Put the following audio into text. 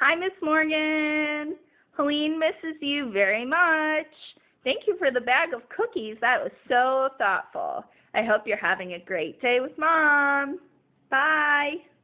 Hi, Miss Morgan. Helene misses you very much. Thank you for the bag of cookies. That was so thoughtful. I hope you're having a great day with Mom. Bye.